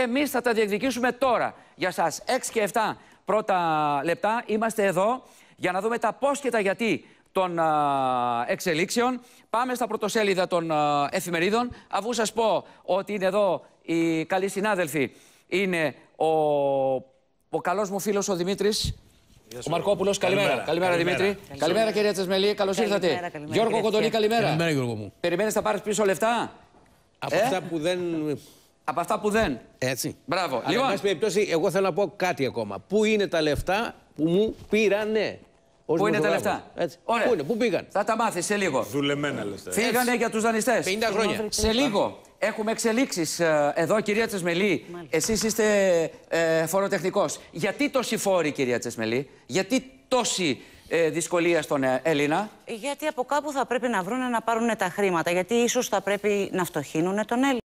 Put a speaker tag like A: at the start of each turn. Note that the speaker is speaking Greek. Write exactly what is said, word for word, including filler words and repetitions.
A: Εμείς θα τα διεκδικήσουμε τώρα για σας. έξι και επτά πρώτα λεπτά είμαστε εδώ για να δούμε τα πώς και τα γιατί των α, εξελίξεων. Πάμε στα πρωτοσέλιδα των α, εφημερίδων. Αφού σας πω ότι είναι εδώ οι καλοί συνάδελφοι, είναι ο, ο καλός μου φίλος ο Δημήτρης. Ο Μαρκόπουλος, καλημέρα. Καλημέρα, καλημέρα, καλημέρα Δημήτρη. Καλημέρα, καλημέρα κυρία Τσεσμελή, καλώς ήρθατε.
B: Καλημέρα,
A: Γιώργο Κοντολή, καλημέρα.
C: Καλημέρα, Γιώργο μου.
A: Περιμένεις να πάρεις πίσω λεφτά?
C: Από
A: ε?
C: αυτά που δεν.
A: Από αυτά που δεν.
C: Έτσι.
A: Μπράβο.
C: Αλλά,
A: Λοιπόν,
C: εν πάση περιπτώσει, εγώ θέλω να πω κάτι ακόμα. Πού είναι τα λεφτά που μου πήρανε?
A: Πού είναι τα λεφτά?
C: Έτσι.
A: Ωραία.
C: Πού είναι, πού πήγαν?
A: Θα τα μάθεις σε λίγο.
D: Δουλεμένα λεφτά.
A: Φύγανε έτσι για τους δανειστές.
C: πενήντα χρόνια.
A: Σε λίγο. Έχουμε εξελίξεις ε, εδώ, κυρία Τσεσμελή. Εσείς είστε ε, φοροτεχνικός. Γιατί τόσοι φόροι, κυρία Τσεσμελή? Γιατί τόση ε, δυσκολία στον ε, Έλληνα?
B: Γιατί από κάπου θα πρέπει να βρουν να πάρουν τα χρήματα. Γιατί ίσως θα πρέπει να φτωχύνουν τον Έλληνα.